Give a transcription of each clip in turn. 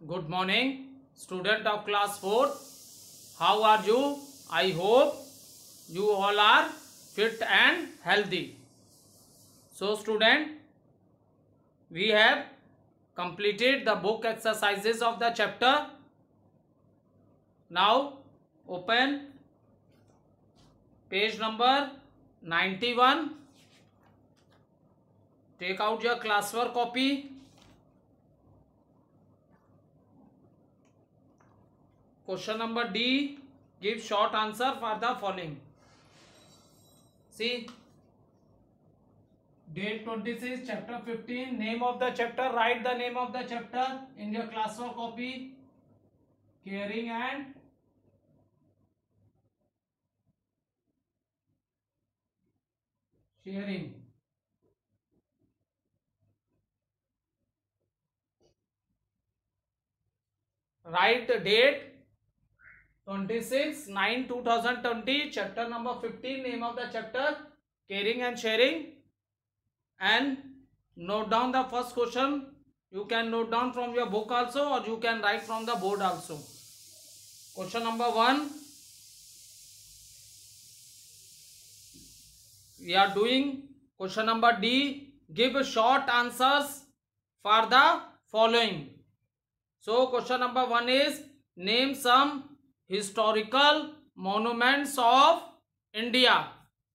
Good morning, student of class 4. How are you? I hope you all are fit and healthy. So, student, we have completed the book exercises of the chapter. Now, open page number 91. Take out your classwork copy. Question number D. Give short answer for the following. See, date 26, chapter 15, name of the chapter. Write the name of the chapter in your classwork copy. Caring and sharing. Write the date 26/9/2020, chapter number 15, name of the chapter caring and sharing, and note down the first question. You can note down from your book also, or you can write from the board also. Question number 1, we are doing question number D. Give short answers for the following. So question number 1 is name some historical monuments of India.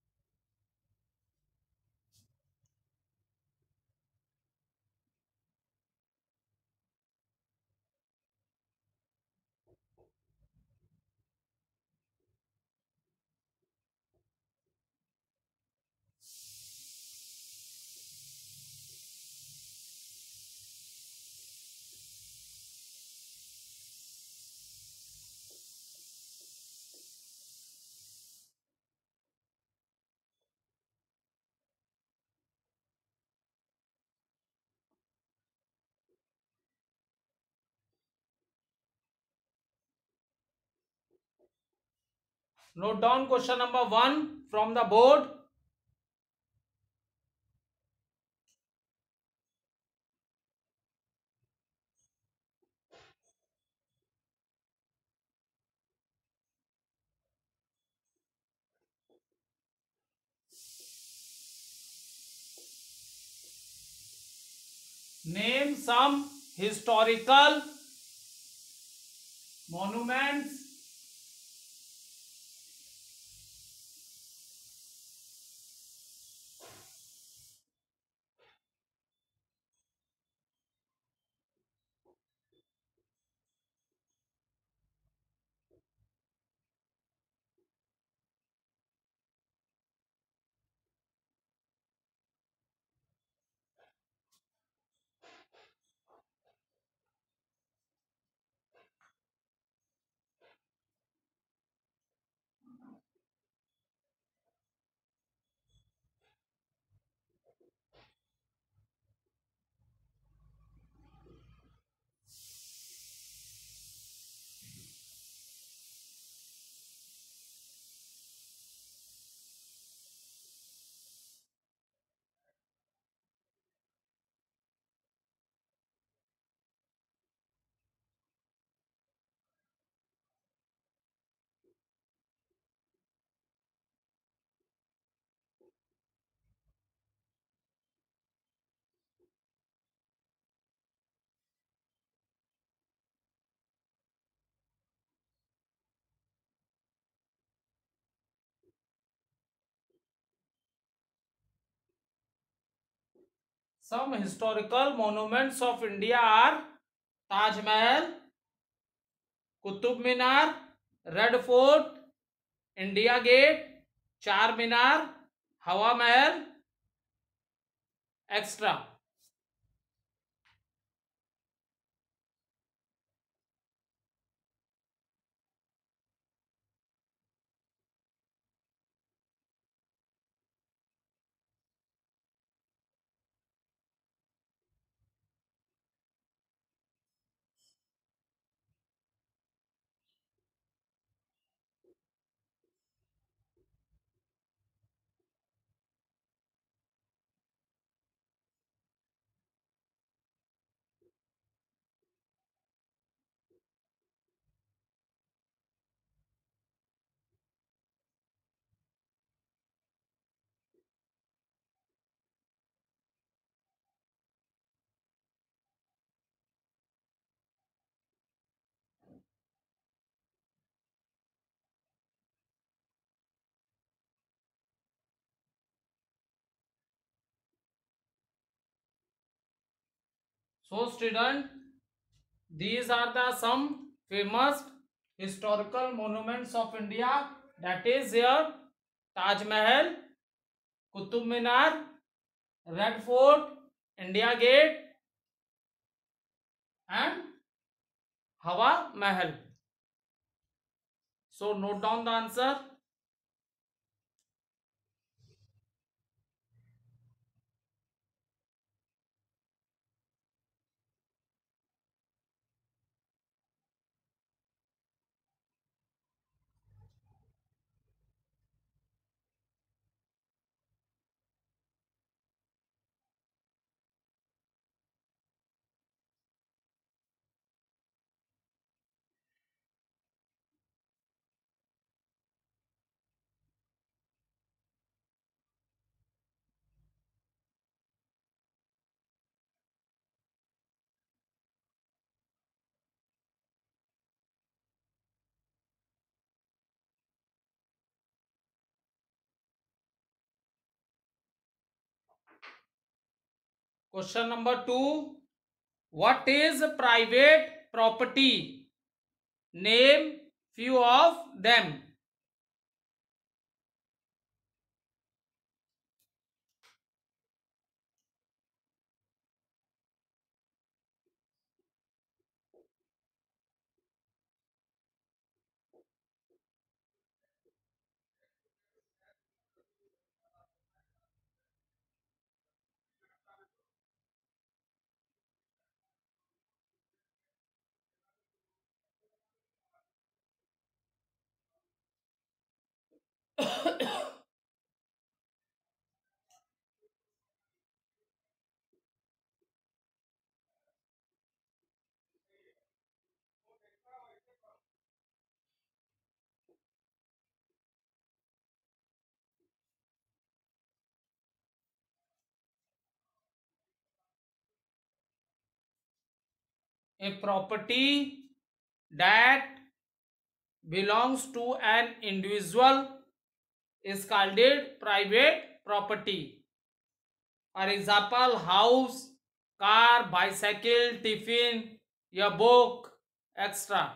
Note down question number 1 from the board. Name some historical monuments Some historical monuments of India are Taj Mahal, Qutub Minar, Red Fort, India Gate, Char Minar, Hawa Mahal, etc. So student, these are the some famous historical monuments of India. That is here Taj Mahal, Qutub Minar, Red Fort, India Gate and Hawa Mahal. So note down the answer. Question number 2. What is private property? Name few of them. A property that belongs to an individual is called it private property. For example, house, car, bicycle, tiffin, your book, etc.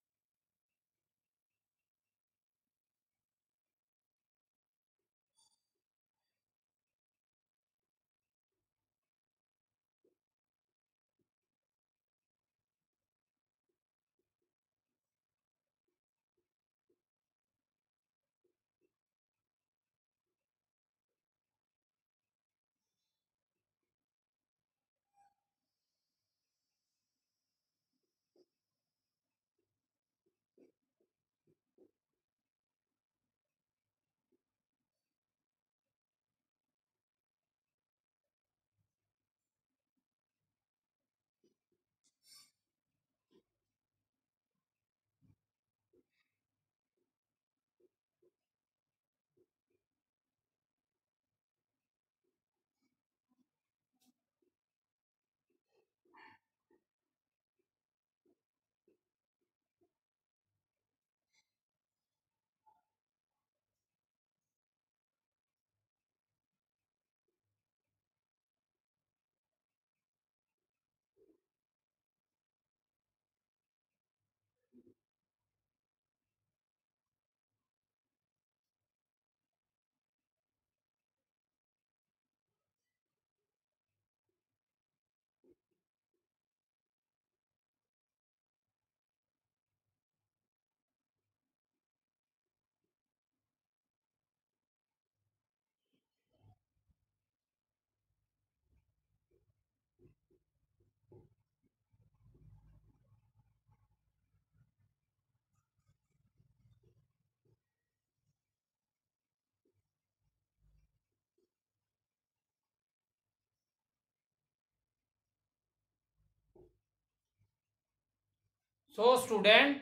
So student,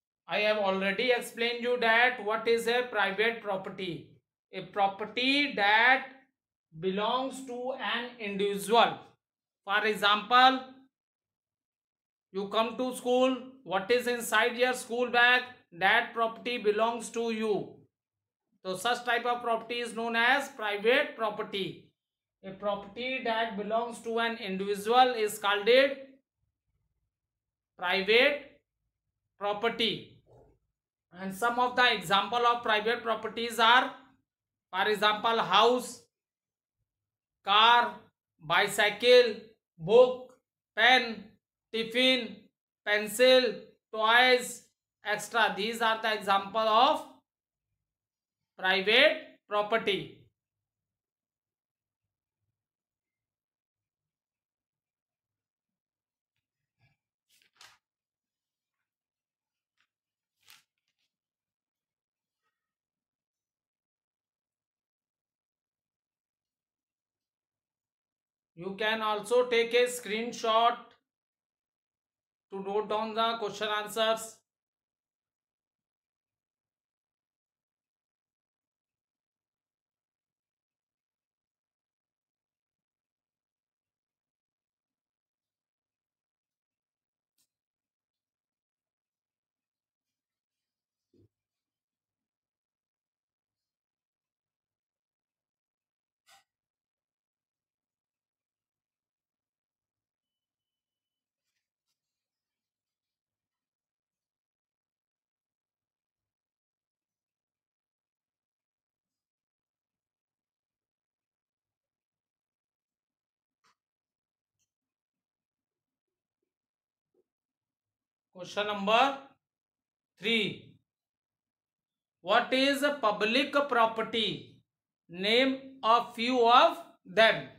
I have already explained you that what is a private property. A property that belongs to an individual. For example, you come to school, what is inside your school bag? That property belongs to you. So such type of property is known as private property. A property that belongs to an individual is called it private property. And some of the example of private properties are, for example, house, car, bicycle, book, pen, tiffin, pencil, toys, extra. These are the example of private property. You can also take a screenshot to note down the question answers. Question number 3. What is a public property? Name a few of them.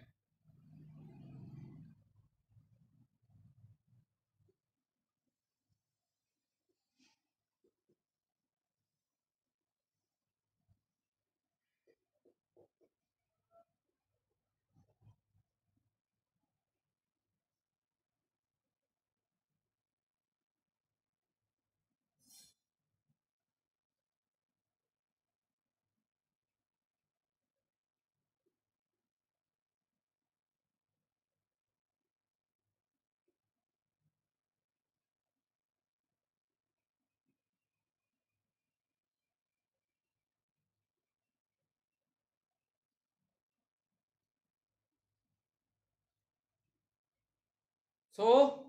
So,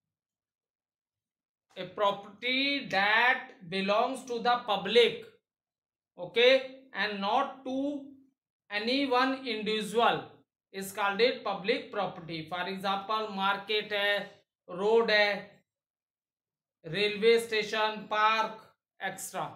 a property that belongs to the public, okay, and not to any one individual is called it public property. For example, market है, road है, railway station, park, extra.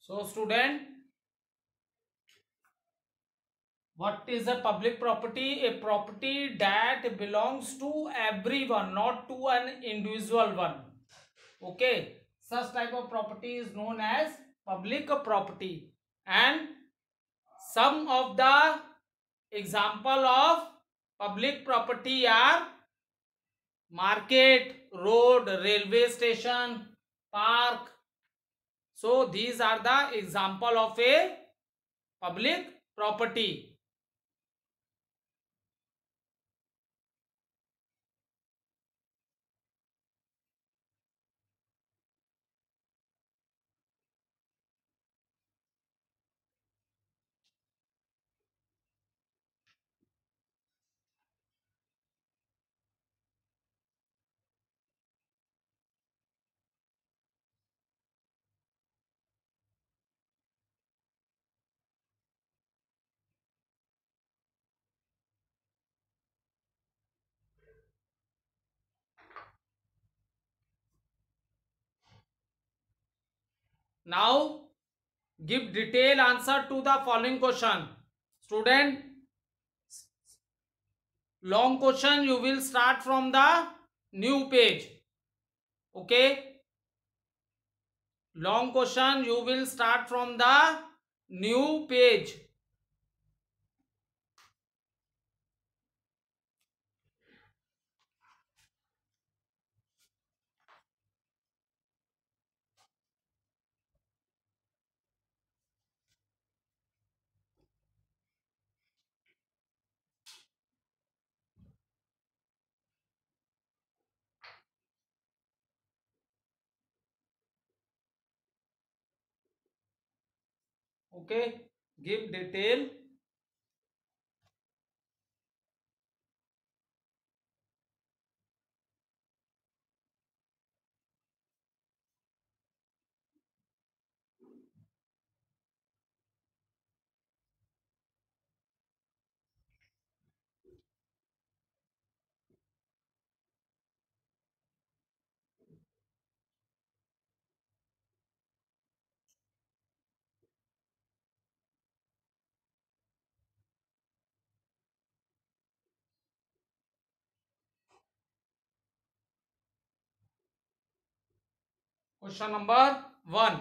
So student, what is a public property? A property that belongs to everyone, not to an individual one. Okay, such type of property is known as public property. And some of the example of public property are market, road, railway station, park. So these are the example of a public property. Now give detailed answer to the following question. Student, long question you will start from the new page. Okay, long question you will start from the new page. Okay, give detail. Question number 1.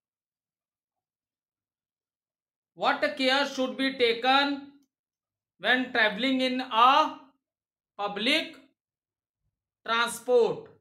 What care should be taken when traveling in a public transport?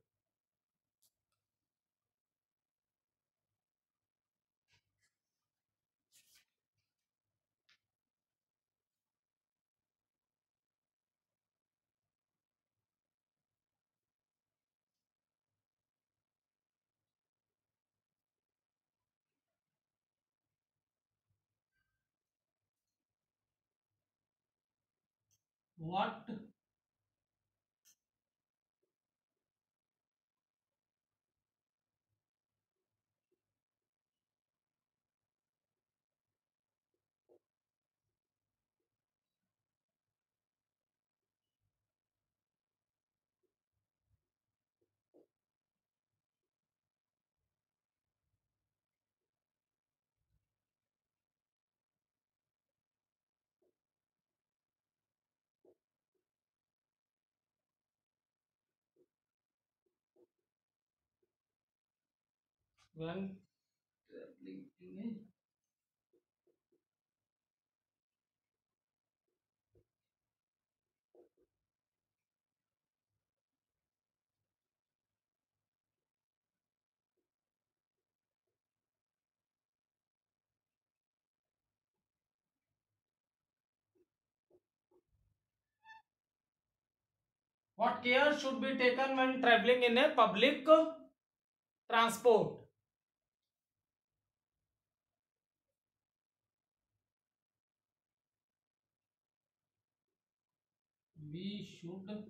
When traveling in what care should be taken when traveling in a public transport? We should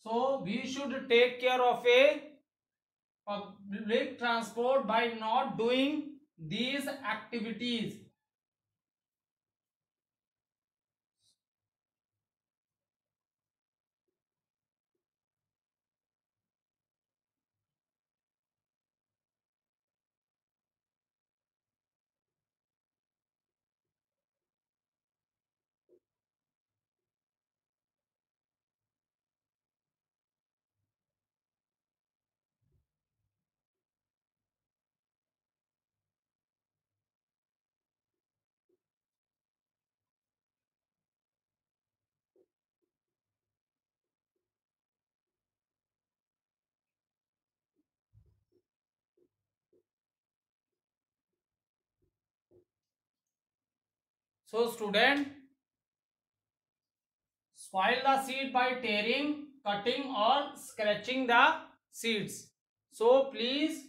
So we should take care of a public transport by not doing these activities. So student, spoil the seed by tearing, cutting or scratching the seeds. So please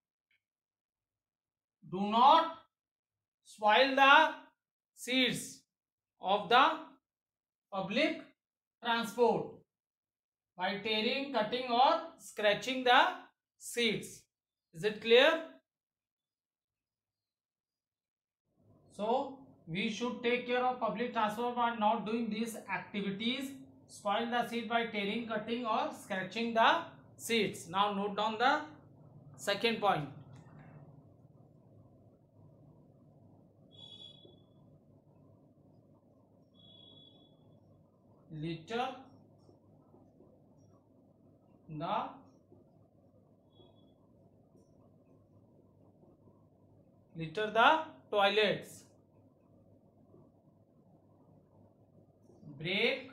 do not spoil the seeds of the public transport by tearing, cutting or scratching the seeds. Is it clear? So we should take care of public transport by not doing these activities. Spoil the seed by tearing, cutting or scratching the seeds. Now note down the second point. Litter the toilets. Break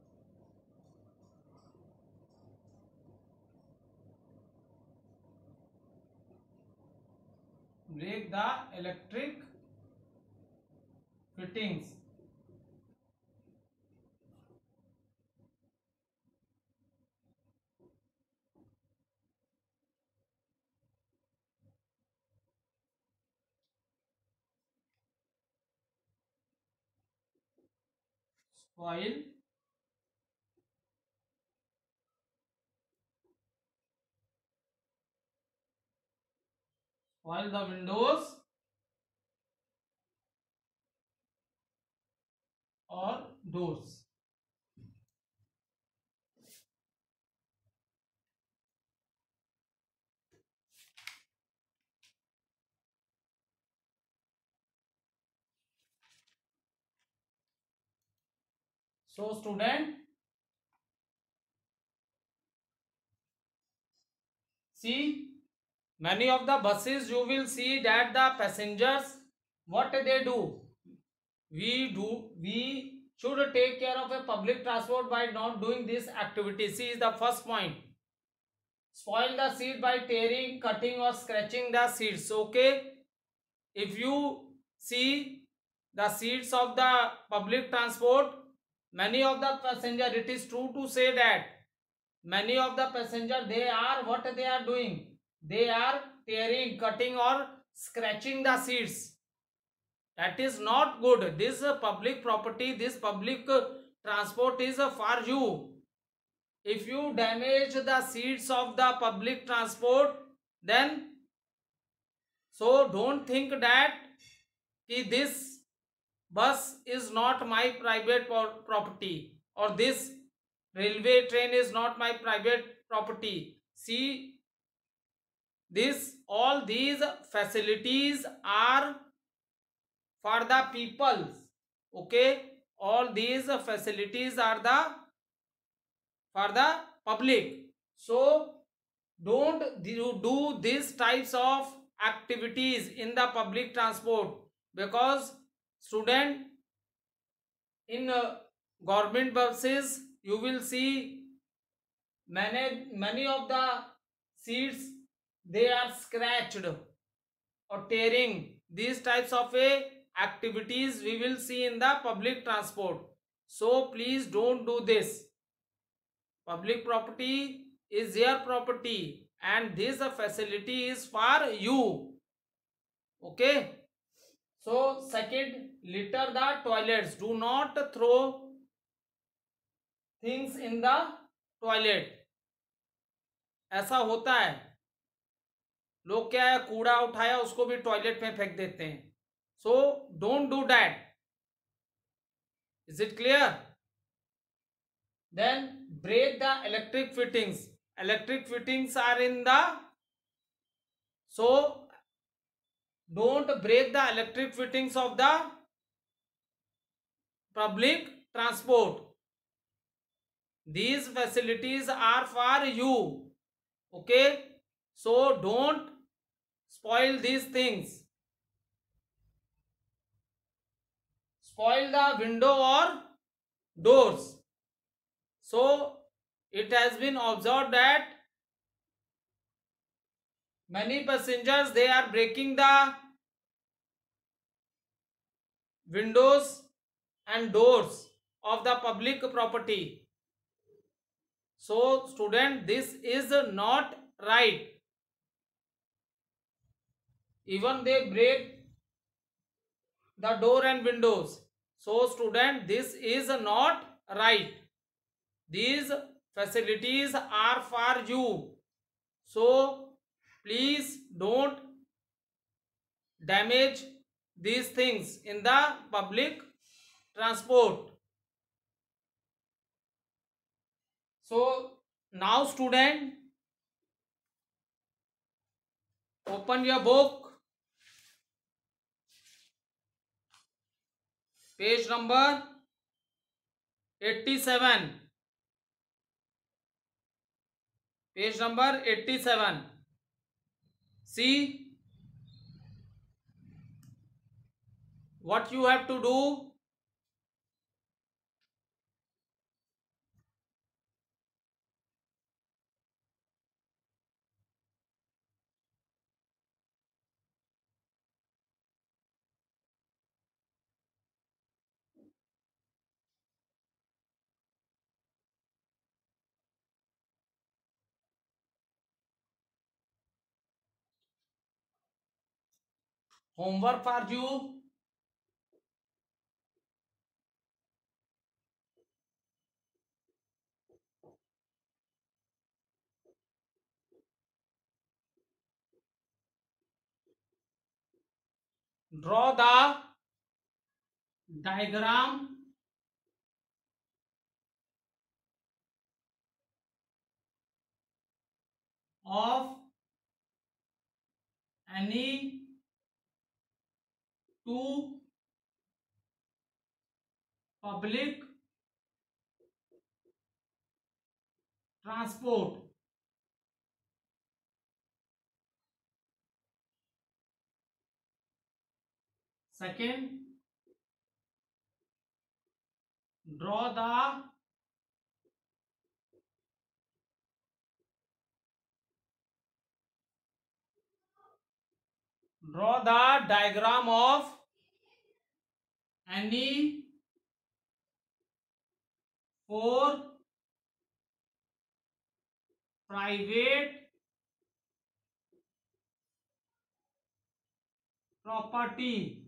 the electric fittings. Spoil the windows or doors. So student, see, many of the buses you will see that the passengers, what they do? We should take care of a public transport by not doing this activity. See is the first point. Spoil the seat by tearing, cutting or scratching the seats. Okay, if you see the seats of the public transport, many of the passenger, it is true to say that many of the passenger, they are what they are doing, they are tearing, cutting or scratching the seats. That is not good. This public property, this public transport is for you. If you damage the seats of the public transport, then so don't think that this bus is not my private property or this railway train is not my private property. See, all these facilities are for the people. Okay, all these facilities are for the public. So don't do these types of activities in the public transport, because student, in government buses you will see many of the seats, they are scratched or tearing. These types of activities we will see in the public transport. So please don't do this. Public property is your property and this facility is for you. Okay. So second, litter the toilets. Do not throw things in the toilet. ऐसा होता है, लोग क्या है, कूड़ा उठाया उसको भी टॉयलेट में फेंक देते हैं। So don't do that. Is it clear? Then break the electric fittings. Electric fittings are in the, so don't break the electric fittings of the public transport. These facilities are for you. Okay, so don't spoil these things. Spoil the window or doors. So it has been observed that many passengers, they are breaking the windows and doors of the public property. So student, this is not right. Even they break the door and windows. So student, this is not right. These facilities are for you. So please don't damage these things in the public transport. So now student, open your book, page number 87. Page number 87. See what you have to do. Homework for you. Draw the diagram of any two public transport. Second, draw the diagram of any four private property.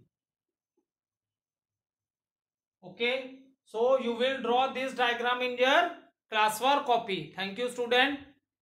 Okay, so you will draw this diagram in your classwork copy. Thank you student.